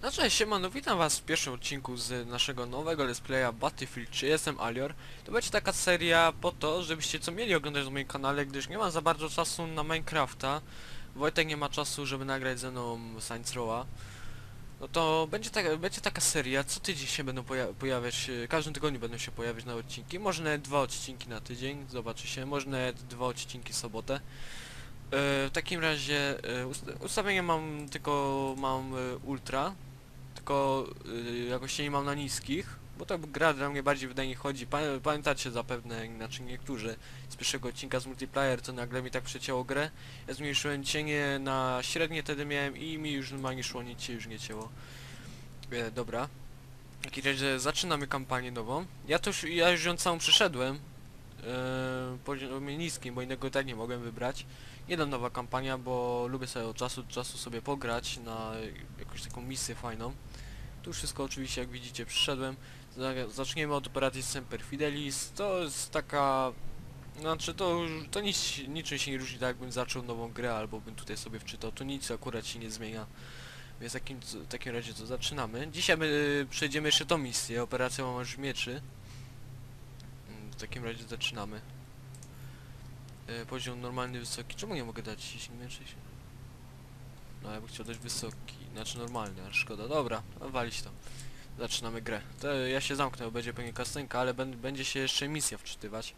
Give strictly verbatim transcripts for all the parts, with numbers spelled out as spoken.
No cześć, siemano, witam was w pierwszym odcinku z naszego nowego let's playa Battlefield trzy. Jestem Alior. To będzie taka seria po to, żebyście co mieli oglądać na moim kanale, gdyż nie mam za bardzo czasu na Minecrafta. Wojtek nie ma czasu, żeby nagrać ze mną Saints Row'a. No to będzie, taka, będzie taka seria, co tydzień się będą poja pojawiać, w każdym tygodniu będą się pojawiać na odcinki. Może nawet dwa odcinki na tydzień, zobaczy się, może nawet dwa odcinki w sobotę. E, w takim razie e, ust ustawienie mam tylko, mam e, ultra. Tylko yy, jakoś się nie mam na niskich, bo to gra dla mnie bardziej wydajnie chodzi. Pa pamiętacie zapewne, znaczy niektórzy z pierwszego odcinka z multiplayer, to nagle mi tak przecięło grę. Ja zmniejszyłem cienie na średnie, wtedy miałem i mi już normalnie szło, nic się już nie cięło. E, dobra. W takim razie zaczynamy kampanię nową. Ja to już, ja już ją całą przeszedłem. Yy, poziomie niskim, bo innego tak nie mogłem wybrać. Jedna nowa kampania, bo lubię sobie od czasu do czasu sobie pograć na jakąś taką misję fajną. Tu wszystko oczywiście, jak widzicie, przyszedłem. Zaczniemy od operacji Semper Fidelis. To jest taka... Znaczy to, to nic, niczym się nie różni, tak jakbym zaczął nową grę, albo bym tutaj sobie wczytał. To nic akurat się nie zmienia. Więc w takim, w takim razie to zaczynamy. Dzisiaj my przejdziemy jeszcze tą misję, operacja Łamarz Mieczy. W takim razie zaczynamy. E, poziom normalny, wysoki. Czemu nie mogę dać jeśli mieczy się? No ja bym chciał dać wysoki, znaczy normalny, ale szkoda. Dobra, walić to. Zaczynamy grę. To ja się zamknę, bo będzie pewnie kastenka, ale będzie się jeszcze misja wczytywać.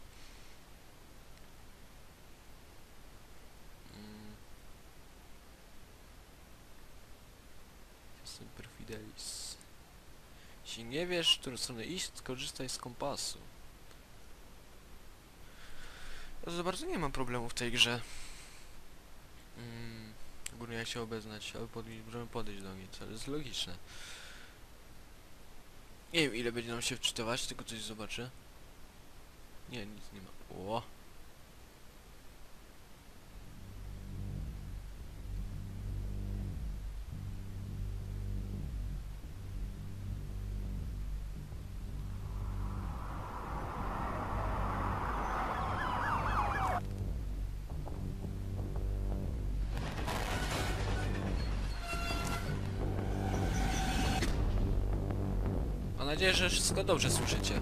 Mm. Semper Fidelis. Jeśli nie wiesz, w którą stronę iść, skorzystaj z kompasu. Ja za bardzo nie mam problemu w tej grze. Mm. Ogólnie jak się obeznać, ale podejść, możemy podejść do niej, to jest logiczne. Nie wiem ile będzie nam się wczytywać, tylko coś zobaczę. Nie, nic nie ma. Ło. Mam nadzieję, że wszystko dobrze słyszycie.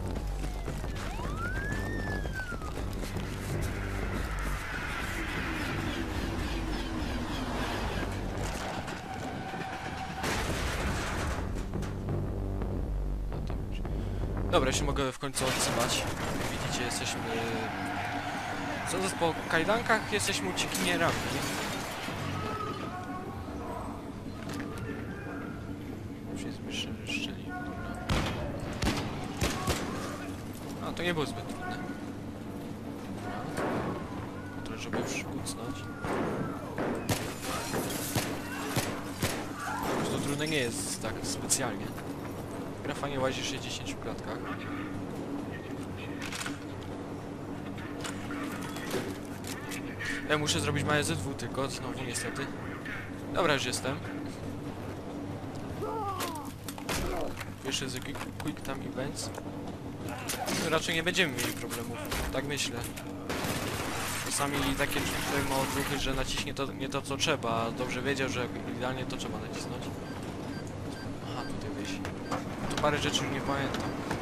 Dobra, się mogę w końcu odzywać. Jak widzicie, jesteśmy... Sądząc po kajdankach, jesteśmy uciekinierami. Już jest wyższe szczeli. A, to nie było zbyt trudne. Dobra. Trochę, żeby już kucnąć. To trudne nie jest tak specjalnie. Gra fajnie łazi w sześćdziesięciu klatkach. Ja muszę zrobić małe Z W tylko, znowu niestety. Dobra, już jestem. Pierwszy z Quick Time Events. No, raczej nie będziemy mieli problemów, tak myślę. Czasami takie człowiek ma odruchy, że naciśnie to nie to co trzeba, a dobrze wiedział, że idealnie to trzeba nacisnąć. Aha, tutaj wyjść. Tu parę rzeczy już nie pamiętam.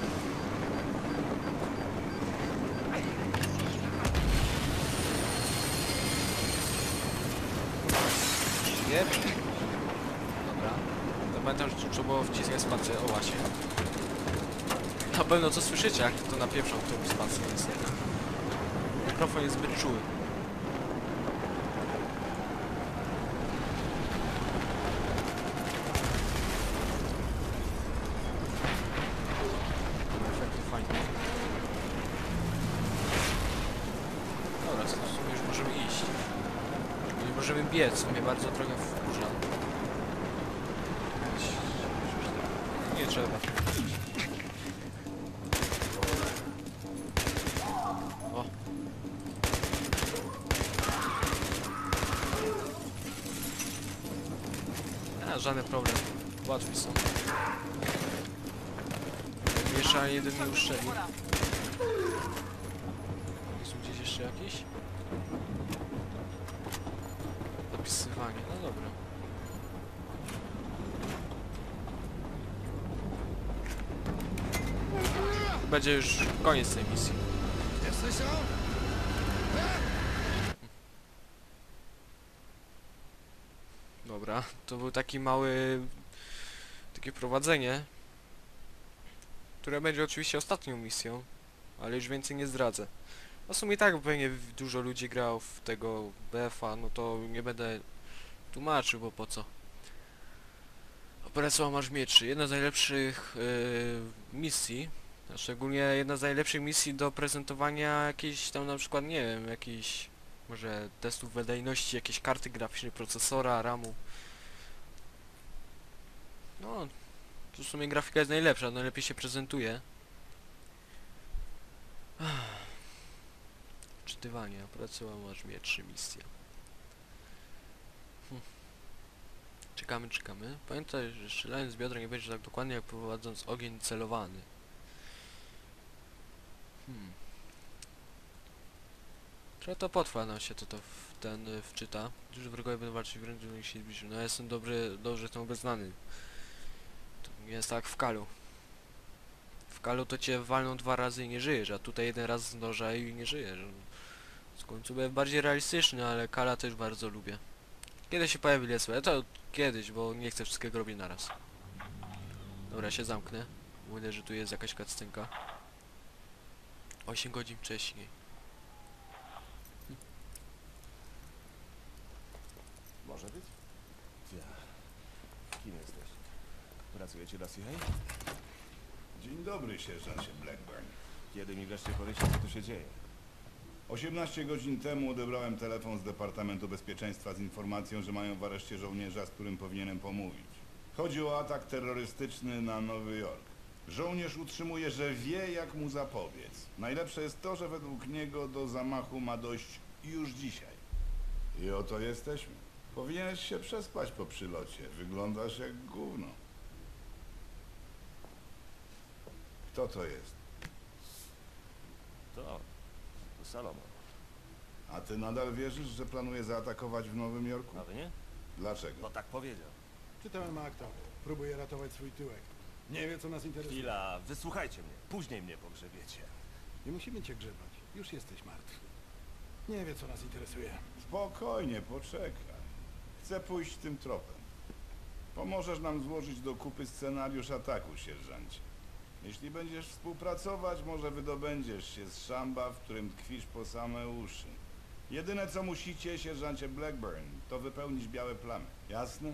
Jeb. Dobra. To pamiętam, że tu trzeba było wciskać spację. O właśnie. Na pewno co słyszycie, jak to na pierwszą tą spację niestety. Mikrofon jest zbyt czuły. Efekty fajne. Dobra, to w sumie już możemy iść. Nie możemy biec, co mnie bardzo trochę wkurza. Nie trzeba. O. A, żaden problem. Łatwi są. Jak jeszcze jeden nie uszczeli. Jest tu gdzieś jeszcze jakiś? Zapisywanie, no dobra. będzie już koniec tej misji. Jesteś tam? Dobra, to był taki mały... takie prowadzenie, które będzie oczywiście ostatnią misją, ale już więcej nie zdradzę. No w sumie i tak pewnie dużo ludzi grało w tego B F a, no to nie będę tłumaczył, bo po co. Operacja Marsz Mieczy, jedna z najlepszych yy, misji, a szczególnie jedna z najlepszych misji do prezentowania jakiejś tam na przykład, nie wiem, jakiejś może testów wydajności, jakiejś karty graficznej, procesora, ramu. No, tu w sumie grafika jest najlepsza, najlepiej się prezentuje. Czytywanie, operacja Marsz Mieczy, misja. Hm. Czekamy, czekamy. Pamiętaj, że strzelając z biodra nie będzie tak dokładnie jak prowadząc ogień celowany. Hmm. Trochę to potrwa nam się to, to w ten y, wczyta. Duży wrogowie będą walczyć wręcz do nich się zbliżył. No ja jestem dobry, dobrze tym obeznany. To nie jest tak w Kalu. W Kalu to cię walną dwa razy i nie żyjesz, a tutaj jeden raz z noża i nie żyjesz. Z końcu będzie bardziej realistyczny, ale Kala też bardzo lubię. Kiedy się pojawi Leslie? To kiedyś, bo nie chcę wszystkiego robić naraz. Dobra, się zamknę. Mówię, że tu jest jakaś cutscenka. osiem godzin wcześniej. Może być? Ja. Kim jesteś? Pracujecie dla C I A? Dzień dobry, sierżancie Blackburn. Kiedy mi wreszcie powiecie, co tu się dzieje? osiemnaście godzin temu odebrałem telefon z Departamentu Bezpieczeństwa z informacją, że mają w areszcie żołnierza, z którym powinienem pomówić. Chodzi o atak terrorystyczny na Nowy Jork. Żołnierz utrzymuje, że wie, jak mu zapobiec. Najlepsze jest to, że według niego do zamachu ma dojść już dzisiaj. I oto jesteśmy. Powinieneś się przespać po przylocie. Wyglądasz jak gówno. Kto to jest? To... to Salomon. A ty nadal wierzysz, że planuje zaatakować w Nowym Jorku? A wy nie? Dlaczego? Bo tak powiedział. Czytałem akta. Próbuję ratować swój tyłek. Nie wie, co nas interesuje. Chwila, wysłuchajcie mnie. Później mnie pogrzebiecie. Nie musimy cię grzebać. Już jesteś martwy. Nie wie, co nas interesuje. Spokojnie, poczekaj. Chcę pójść tym tropem. Pomożesz nam złożyć do kupy scenariusz ataku, sierżancie. Jeśli będziesz współpracować, może wydobędziesz się z szamba, w którym tkwisz po same uszy. Jedyne, co musicie, sierżancie Blackburn, to wypełnić białe plamy. Jasne?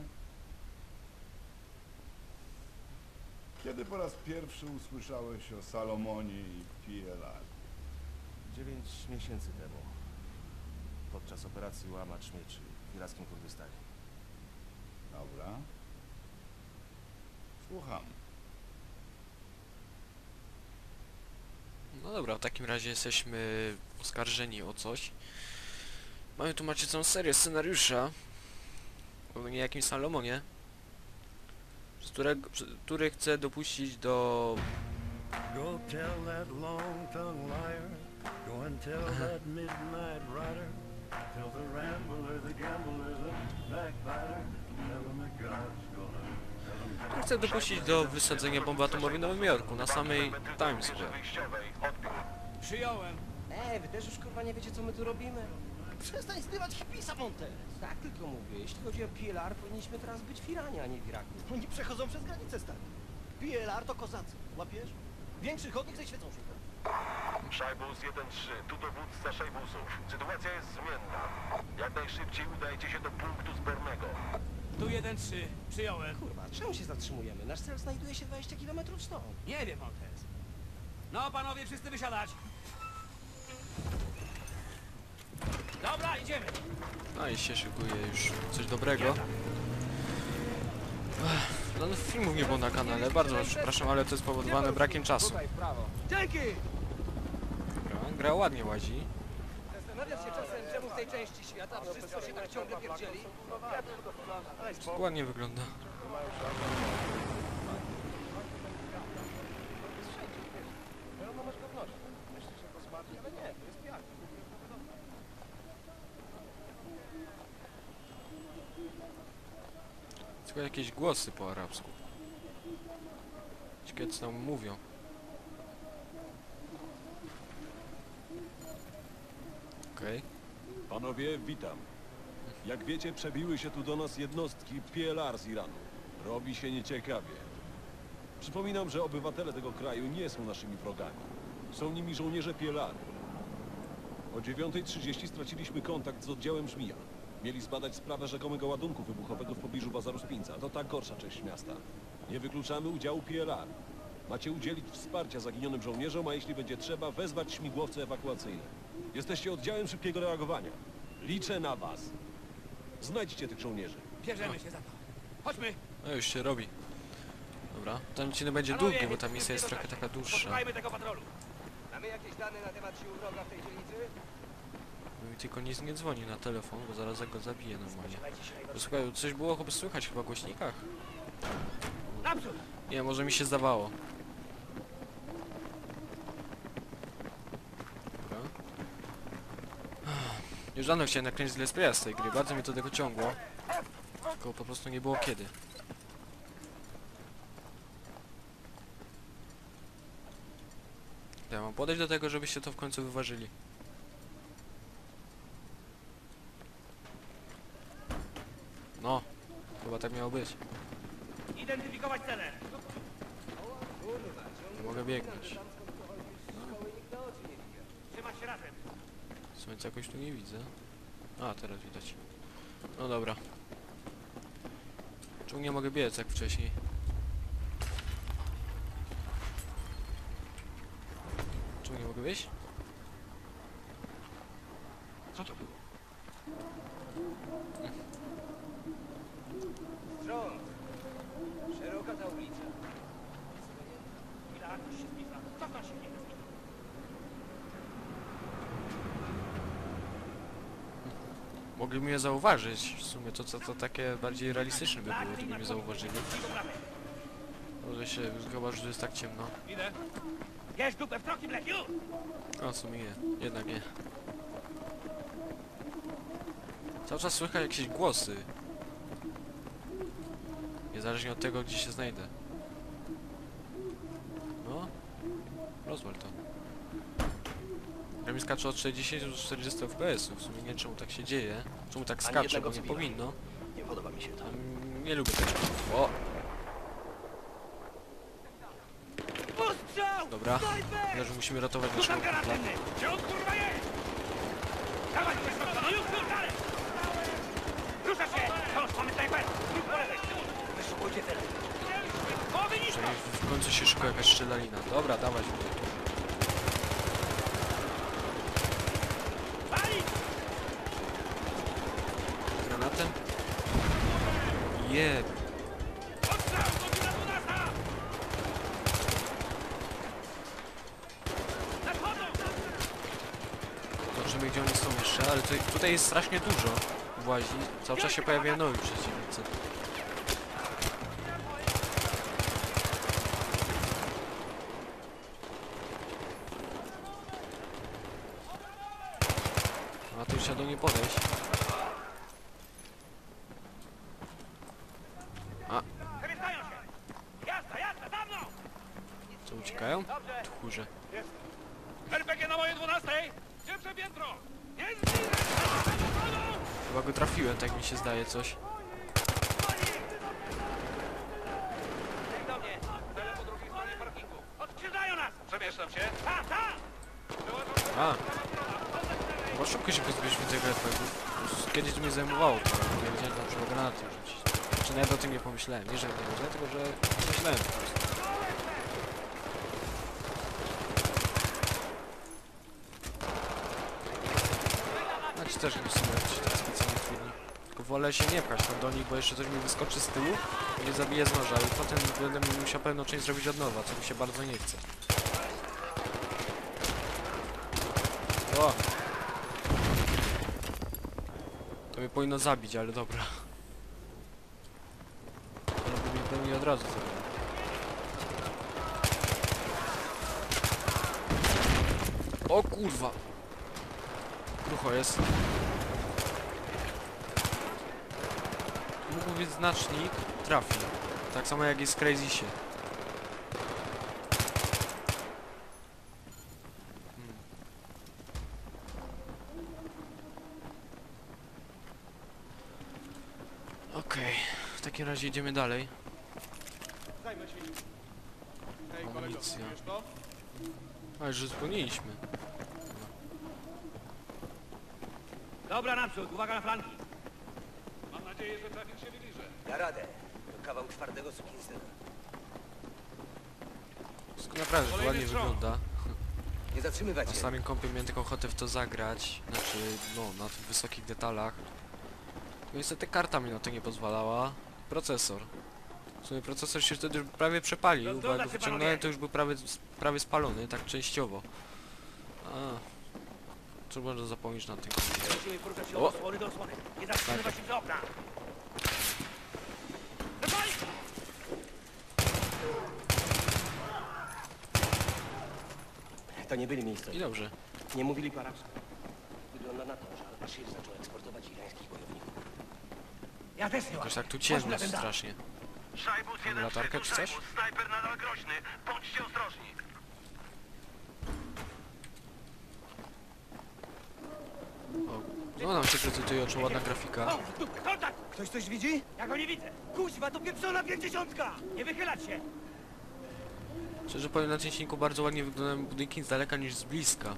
Kiedy po raz pierwszy usłyszałeś o Salomonie i P L R? Dziewięć miesięcy temu. Podczas operacji Łamacz Mieczy w irackim Kurdystanie. Dobra. Słucham. No dobra, w takim razie jesteśmy oskarżeni o coś. Mamy tu macie całą serię scenariusza o niejakim Salomonie, z którego, który chce dopuścić do... Go tell that long-tongued liar. Go and tell that midnight rider. Tell the rambler, the gambler, the backbiter. Tell him that God's gonna. który chce dopuścić do wysadzenia bomby atomowej w Nowym Jorku, na samej Times Square. Przyjąłem. Ej, wy też już kurwa nie wiecie, co my tu robimy? Przestań zdywać hipisa, Montes. Tak tylko mówię, jeśli chodzi o P L R, powinniśmy teraz być w Iranie, a nie w Iraku. Oni przechodzą przez granicę, stary. P L R to kozacy, łapiesz? Większych od nich ze świecą szuka. Szajbus jeden trzy, tu dowódca Szajbusów. Sytuacja jest zmienna. Jak najszybciej udajcie się do punktu zbornego. Tu jeden trzy, przyjąłem. Kurwa, czemu się zatrzymujemy? Nasz cel znajduje się dwadzieścia kilometrów stąd. Nie wiem, Montes. No, panowie, wszyscy wysiadać. Dobra, idziemy. No i się szykuje już coś dobrego. Ech, no filmów nie było na kanale, bardzo was przepraszam, ale to jest spowodowane brakiem czasu. Dzięki! Gra, gra ładnie łazi. Zastanawiasz się czasem, czemu w tej części świata wszystko się tak ciągle pierdzieli? Ładnie wygląda. Tylko jakieś głosy po arabsku. Ciekawe co tam mówią. Okej. Panowie, witam. Jak wiecie, przebiły się tu do nas jednostki P L R z Iranu. Robi się nieciekawie. Przypominam, że obywatele tego kraju nie są naszymi wrogami. Są nimi żołnierze P L R. O dziewiątej trzydzieści straciliśmy kontakt z oddziałem Żmija. Mieli zbadać sprawę rzekomego ładunku wybuchowego w pobliżu bazaru Spinca. To ta gorsza część miasta. Nie wykluczamy udziału P L R. Macie udzielić wsparcia zaginionym żołnierzom, a jeśli będzie trzeba, wezwać śmigłowce ewakuacyjne. Jesteście oddziałem szybkiego reagowania. Liczę na was. Znajdźcie tych żołnierzy. Bierzemy się za to. Chodźmy! No już się robi. Dobra, ten odcinek będzie Panowie, długi, bo więc ta misja jest trochę taka dłuższa. Poszukajmy tego patrolu. Mamy jakieś dane na temat sił wroga w tej dzielnicy? No i tylko nic nie dzwoni na telefon, bo zaraz go zabiję normalnie. Spodziewajcie się najgorszego. Słuchaj, coś było chyba słychać chyba w głośnikach? Naprzód! Nie, może mi się zdawało. Dobra. Już dawno chciałem nakręcić let's playa z tej gry, bardzo mnie to tego ciągło. Tylko po prostu nie było kiedy. Ja mam podejść do tego, żebyście to w końcu wyważyli. No, chyba tak miało być. Identyfikować cele! Nie mogę biegnąć. Trzymać się razem! Słońca jakoś tu nie widzę. A, teraz widać. No dobra. Czemu nie mogę biec jak wcześniej? Czemu nie mogę wyjść? Co to było? Strząd! Szeroka ta ulica. Chwila, ktoś się zbliża. Cofnąć się, nie Mogliby mnie zauważyć. W sumie to co to takie bardziej realistyczne by było, gdyby mnie zauważyli. Może się, chyba że to jest tak ciemno. Idę. Bierz dupę w troki, Black, już! A w sumie nie. Jednak nie. Cały czas słychać jakieś głosy. Niezależnie od tego, gdzie się znajdę. No. Rozwal to. Gra mi skacze od sześćdziesięciu do czterdziestu F P S-ów. W sumie nie wiem czemu tak się dzieje. Czemu tak Ani skacze, jednego bo nie cywila. powinno. Nie podoba mi się to. Mm, Nie lubię tego. O! Postrzał! Dobra. Myślę, że musimy ratować naszego Rzucam kumpla. granatę! Gdzie on kurwa jest? Dawaj, no już, już, dalej! Rusza się! Wciąż mamy snajper! Rób po lewej! Wyszukujcie cel! Głowy nisko! Czyli w końcu się szykuje jakaś strzelanina. Dobra, dawać mnie. Palić! Granatem? Jeb. Odstrzał! Godzina dwunasta! Nadchodzą! Zobaczymy gdzie oni są jeszcze, ale tutaj, tutaj jest strasznie dużo włazi. Cały czas się pojawiają nowi przeciwnicy. A tu trzeba do niej podejść. A, Przemieszczają się! Jazda, jazda, za mną! co uciekają? Dobrze! Tchórze. R P G na moje dwunastej! Pierwsze piętro! Nie zbliżaj! Chyba go trafiłem, tak mi się zdaje coś. Idź do mnie! Cele po drugiej stronie parkingu. Odkrzyżają nas! Przemieszczam się. Ta, ta! A! Bo szybko się pozbyliśmy tego er pe gu. Kiedyś to mnie zajmowało, to nie wiedziałem, że trzeba granaty rzucić. Czy nawet o tym nie pomyślałem. Nie, że nie wiedziałem, tylko że myślałem po prostu. Znaczy też nie są jakieś tak specjalnie trudni. Tylko wolę się nie pchać tam do nich, bo jeszcze coś mi wyskoczy z tyłu i mnie zabije z noża, i potem będę musiał pewną część zrobić od nowa, co mi się bardzo nie chce. O! To mnie powinno zabić, ale dobra. Ale by mnie pełni od razu zabił. O kurwa! Krucho jest. Mógł być znacznik, trafi. Tak samo jak jest w Crazysie. Hmm. takim razie idziemy dalej. Zajmę się nim. Hej, kolego, Amunicja. wiesz to? A już dzwoniliśmy. Dobra, naprzód, uwaga na flanki. Mam nadzieję, że trafisz się bliżej. Da radę. To kawał twardego sukinsyna. Wszystko naprawdę to Kolejny ładnie strzał. wygląda. Nie zatrzymywać Na się. samym kompie miałem taką ochotę w to zagrać. Znaczy, no, na tych wysokich detalach. No niestety karta mi na to nie pozwalała. Procesor. W sumie procesor się wtedy już prawie przepalił, bo jak Rozglądać go się, wyciągnąłem, panowie. to już był prawie, prawie spalony, tak częściowo. A, co można zapomnieć na tym kompie? Musimy poruszać się O! od osłony do osłony. Nie zatrzymywać się przy oknach. Dawaj! To nie byli miejscowi. I dobrze. Nie mówili po arabsku. Wygląda na to, że Al-Bashir zaczął eksportować irańskich bojowników. Ja też nie Jakoś łapię. tak tu Chodźmy ciemno na ten dach. strasznie. Szajbus jeden latarkę trzy, czy coś? Szajbus, snajper nadal groźny. Bądźcie ostrożni. O, no nam się prezentuje oczu, ładna grafika. O, tu, kontakt! Ktoś coś widzi? Ja go nie widzę. Kuźwa, to pieprzona pięćdziesiątka! Nie wychylać się. Szczerze powiem, na tym silniku bardzo ładnie wyglądają budynki z daleka niż z bliska.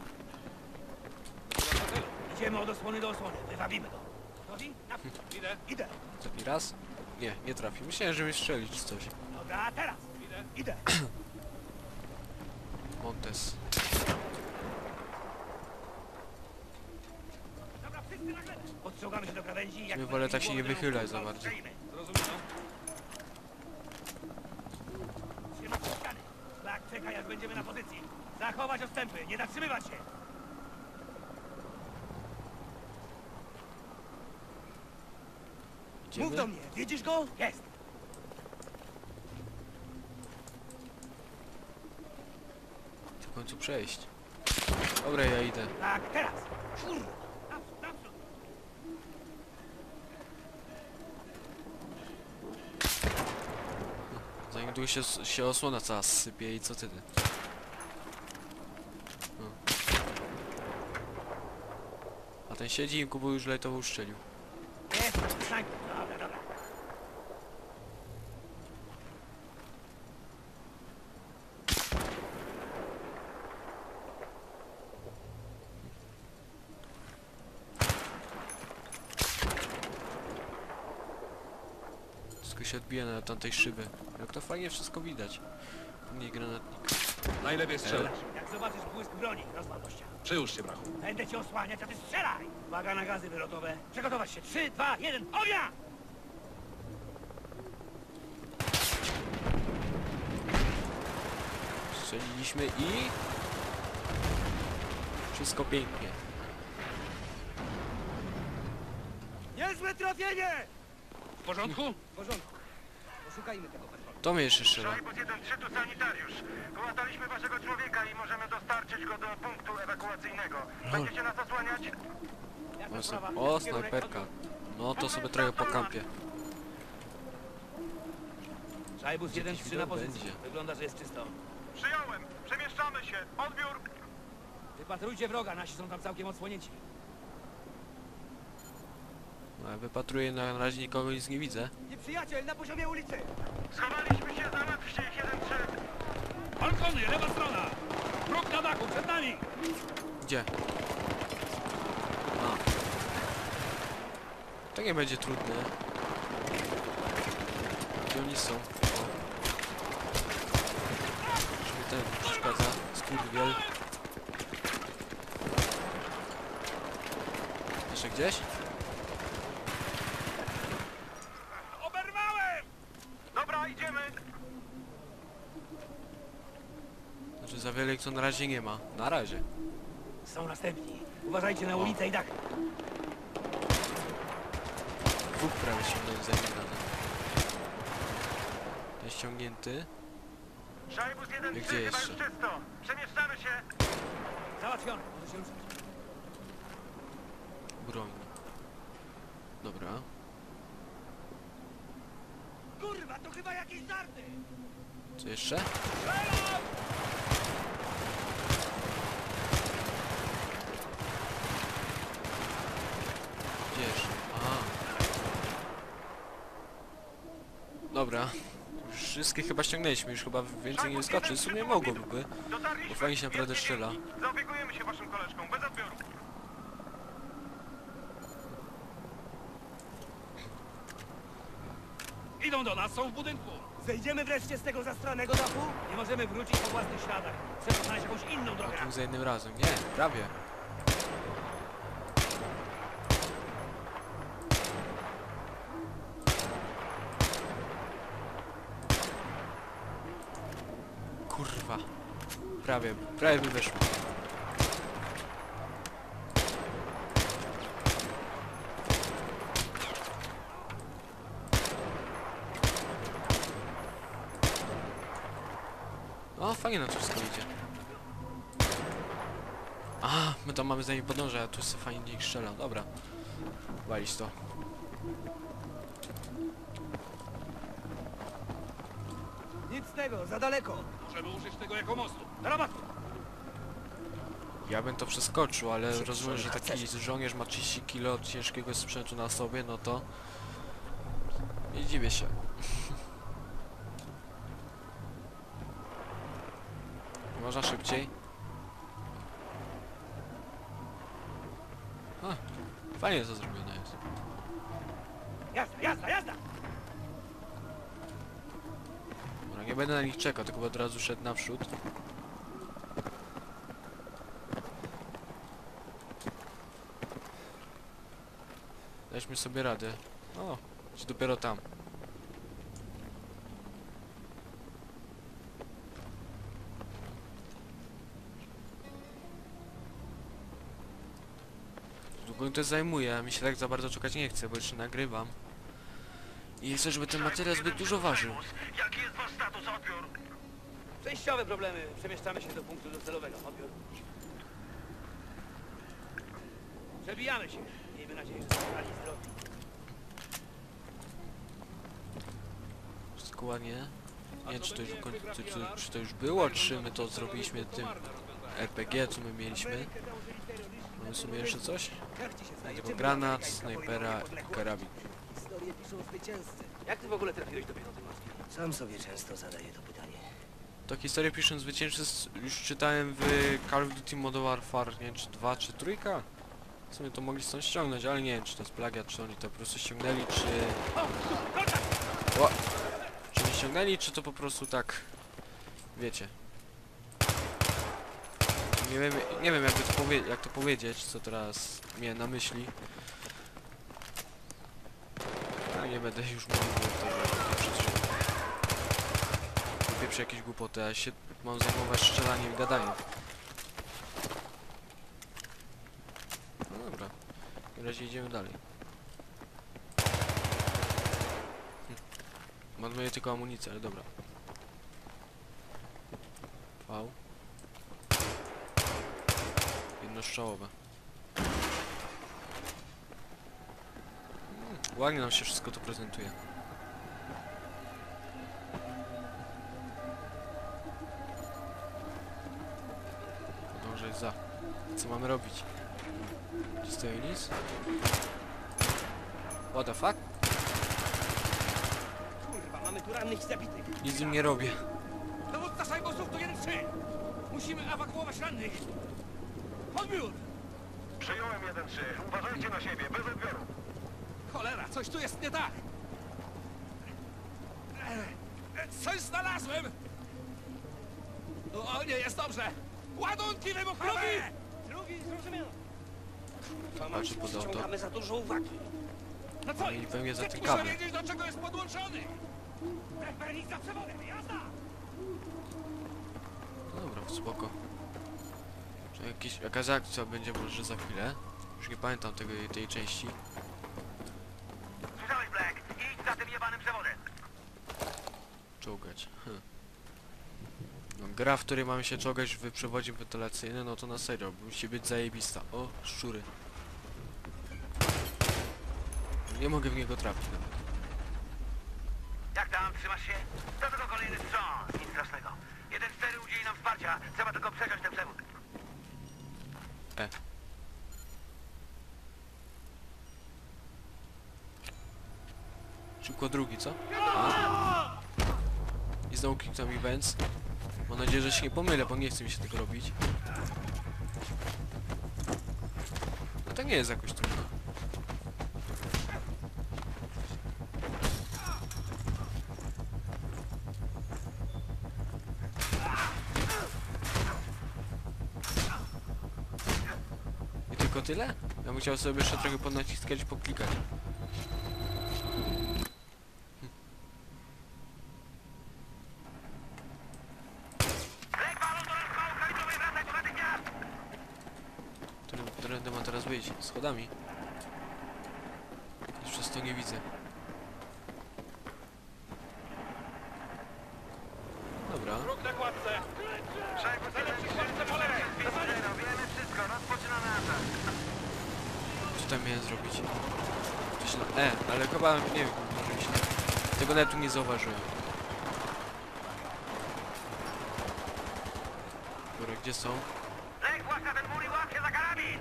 Idziemy od osłony do osłony. Wywabimy go. Gotowi? Naprzód. Idę. Idę. Taki raz? Nie, nie trafi. Myślałem, że mnie strzelić czy coś. Dobra, a teraz. Idę. Idę. Montes. Dobra, wszyscy na glebę. Podciągamy się do krawędzi. Jak Ja wolę tak się nie wychylać za bardzo. Zrozumiano. Trzymać się ściany. Tak, czekaj, aż będziemy na pozycji. Zachować odstępy, nie zatrzymywać się. Idziemy? Mów do mnie, widzisz go? Jest. W końcu przejść. Dobra, ja idę. Tak, teraz. Kurwa. Naprzód, naprzód. Zanim tu się, się osłona cała sypie i co wtedy? No. A ten siedzi i Kubu już lejtowo uszczelił. Jest, snajper. Dobra, dobra. Wszystko się odbija na tamtej szyby. Jak to fajnie wszystko widać. Nie granatnik. Najlepiej strzelać. Jak zobaczysz błysk broni, rozwal gościa. Przyłóż się, brachu. Będę cię osłaniać, a ty strzelaj! Uwaga na gazy wylotowe. Przygotować się. Trzy, dwa, jeden, ognia! Strzeliliśmy i... Wszystko pięknie. Niezłe trafienie! W porządku? W porządku. Poszukajmy tego patrolu. To mnie jeszcze strzela. Szajbus jeden trzy, tu sanitariusz. Połataliśmy waszego człowieka i możemy dostarczyć go do punktu ewakuacyjnego. Będziecie nas osłaniać? Jasna O, sprawa. o, Kierunek snajperka. odwrót. No to sobie trochę pokampię. Szajbus jeden trzy na widok pozycji. będzie. Wygląda, że jest czysto. Przyjąłem. Przemieszczamy się. Odbiór. Wypatrujcie wroga, nasi są tam całkiem odsłonięci. No, ja wypatruję, na razie nikogo nic nie widzę. Nieprzyjaciel na poziomie ulicy! Schowaliśmy się, załatwcie ich jeden trzy. Balkony, lewa strona! Wróg na dachu, przed nami! Gdzie? A. To nie będzie trudne. Gdzie oni są? O. Już mi ten przeszkadza. Skurwiel. Jeszcze gdzieś? Oberwałem! Dobra, idziemy. Znaczy za wiele ich tu na razie nie ma. Na razie. Są następni. Uważajcie na ulicę i dach. Dwóch prawie ściągnąłem za jednym razem. Ten ściągnięty. Szajbus jeden Gdzie trzy, chyba już jeszcze? czysto. Przemieszczamy się. Załatwiony, może się ruszać. Broń. Dobra. Kurwa, to chyba jakieś żarty! Co jeszcze? Gdzież? Aha. Dobra. Już wszystkie chyba ściągnęliśmy, już chyba więcej nie wyskoczy. W sumie mogłoby, bo fajnie się naprawdę strzela. Zaopiekujemy się waszym koleżką, bez odbioru. Idą do nas, są w budynku. Zejdziemy wreszcie z tego zastranego dachu? Nie możemy wrócić po własnych śladach. Trzeba znaleźć jakąś inną drogę. Tu za jednym razem. Nie, prawie. Kurwa. Prawie, prawie by wyszło. O, fajnie na to wszystko idzie. A, my tam mamy za nimi podążać, a tu sobie fajnie ich strzela. Dobra. Walić to. Nic z tego, za daleko. Możemy użyć tego jako mostu. Na rabatu. Ja bym to przeskoczył, ale rozumiem, że taki żołnierz ma trzydzieści kilo ciężkiego sprzętu na sobie, no to... Nie dziwię się. Można szybciej. A, fajnie to zrobione jest. Jazda, jazda, jazda! Dobra, nie będę na nich czekał, tylko od razu szedł naprzód. Daliśmy sobie radę. O, czy dopiero tam. Długo mi to zajmuje, a mi się tak za bardzo czekać nie chce, bo jeszcze nagrywam. I nie chcę, żeby ten materiał zbyt dużo ważył. Jaki jest wasz status, odbiór? Przejściowe problemy. Przemieszczamy się do punktu docelowego. Odbiór. Przebijamy się. Miejmy nadzieję, że zostali zdrowi. Wszystko ładnie. Nie wiem, czy to już, ukoń- czy, czy, czy to już było, czy my to zrobiliśmy tym R P G, co my mieliśmy. Mamy sobie jeszcze coś? Tylko granat, snajpera i karabin. Historię piszą zwycięzcy. Jak ty w ogóle trafiłeś do piechoty morskiej? Sam sobie często zadaję to pytanie. To historię piszę zwycięzcy już czytałem w Call of Duty Modern Warfare, nie wiem czy dwa czy trójka. W sumie to mogli stąd ściągnąć, ale nie wiem czy to jest plagiat, czy oni to po prostu ściągnęli, czy... O! Czy nie ściągnęli, czy to po prostu tak... Wiecie. Nie wiem, nie wiem jakby to powie jak to powiedzieć, co teraz miałem na myśli. Ale nie będę już mówił, bo to pieprzę jakieś głupoty, a ja się mam zajmować strzelaniem i gadaniem. No dobra, w takim razie idziemy dalej. Hm. Marnuję tylko amunicję, ale dobra. V. Jednostrzałowe. Hmm, ładnie nam się wszystko to prezentuje. Podążaj za. Co mamy robić? Czy stoi nic? What the fuck? Kurwa, mamy tu rannych i zabitych. Nic z nim nie robię. Dowódca szajbusów to jeden trzy. Musimy ewakuować rannych. Odbiór! Przyjąłem jeden trzy. Uważajcie na siebie, bez odbioru. Cholera, coś tu jest nie tak. Coś znalazłem! O, nie jest dobrze! Ładunki wybuchowe! Drugi, zrozumiano. Patrzy pod auto. Ściągamy za dużo uwagi. No co I jest? pewnie za tym Muszę kablem. wiedzieć, do czego jest podłączony! Bernik za przewodem, jazda! No dobra, spoko. Czy jakieś, jakaś akcja będzie może za chwilę? Już nie pamiętam tego, tej części. Słyszałeś, Black? Idź za tym jebanym przewodem. Czołgać. Hm. No, gra, w której mamy się czołgać w przewodzie wentylacyjnym, no to na serio, musi być zajebista. O, szczury. Nie mogę w niego trafić nawet. Jak tam? Trzymasz się? To tylko kolejny wstrząs. Nic strasznego. jeden cztery udzieli nam wsparcia. Trzeba tylko przeciąć ten przewód. E. Szybko drugi, co? A? I znowu klikam events. Mam nadzieję, że się nie pomylę, bo nie chce mi się tego robić. No to nie jest jakoś trudno. I tylko tyle? Ja bym chciał sobie jeszcze trochę ponaciskać i poklikać. Którym trendy ma teraz wyjść? Schodami. Już przez to nie widzę. Dobra. Wróg na kładce! Najlepszy kładce po lewej! Wiemy wszystko, rozpoczynamy atak. Co tam miałem zrobić? Coś na E, ale chyba nie wiem, może źle. Tego nawet tu nie zauważyłem. Dobra, gdzie są? Lech, właśnie ten mur i łap się za karabin!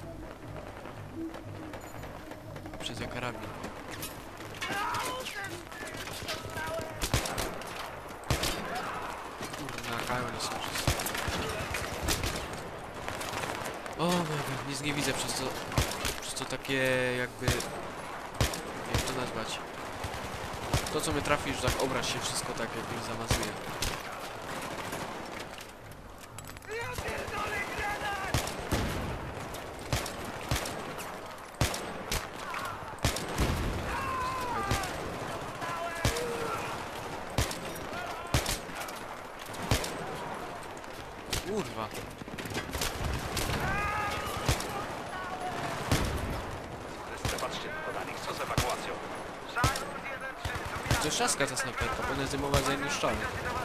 Przez ja karabin. Kurna, kają nie są wszyscy. O, dobra, nic nie widzę przez to... Przez to takie jakby... Jak to nazwać? To co mnie trafi, że tak obraz się wszystko tak jakby zamazuje. Kurwa. Patrzcie na nich, co z ewakuacją? To trzaska ta snajperka, powinna zdejmować za jednym strzałem.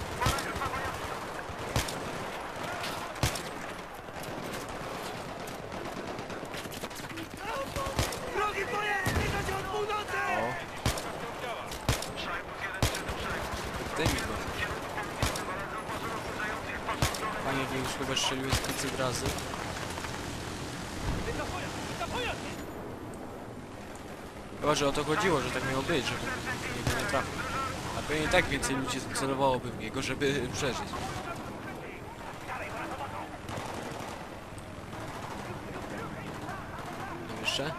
Drogi pojazd, zbliża się od północy! O. Daj mi go. Panie, wy już chyba strzeliły z pięćset razy. Chyba, że o to chodziło, że tak miało być, żeby niego nie trafił. A pewnie i tak więcej ludzi celowałoby w niego, żeby przeżyć. No jeszcze?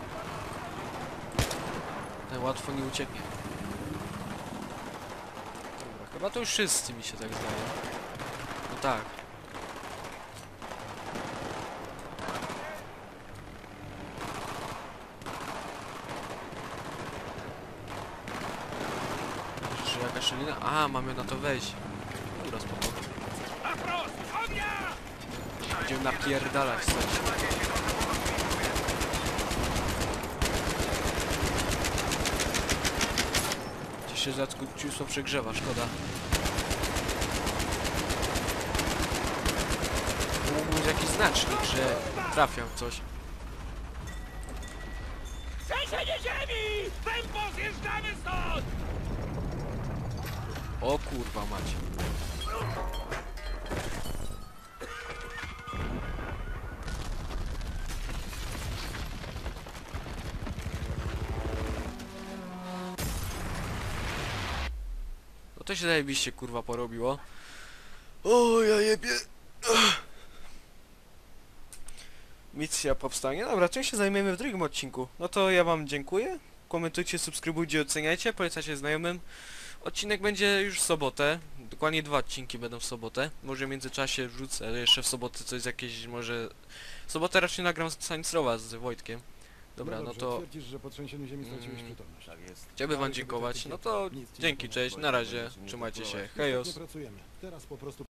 Ten łatwo nie ucieknie. Dobra, chyba to już wszyscy mi się tak zdaje. No tak. Czy jakaś szczelina? A, mamy na to wejść. Dobra, spoko. Będziemy napierdalać coś. Gdzieś się rzadko przegrzewa, szkoda. Mógł być jakiś znacznik, że trafiam w coś. Trzęsienie ziemi! Tempo, zjeżdżamy stąd! O kurwa macie. No to się zajebiście kurwa porobiło. O ja jebie. Misja powstanie. Dobra, czym się zajmiemy w drugim odcinku? No to ja wam dziękuję. Komentujcie, subskrybujcie, oceniajcie, polecacie znajomym. Odcinek będzie już w sobotę. Dokładnie dwa odcinki będą w sobotę. Może w międzyczasie wrzucę jeszcze w sobotę coś jakieś, może... W sobotę raczej nagram Science Rowa z Wojtkiem. Dobra, no dobrze, to... twierdzisz, że po trzęsieniu ziemi straciłeś Mm. przytomność. Tak jest. Chciałbym wam Ale żeby dziękować. takie No to nic ci nie dzięki, pomoże. cześć, na razie, trzymajcie się, hejos. Nie pracujemy. Teraz po prostu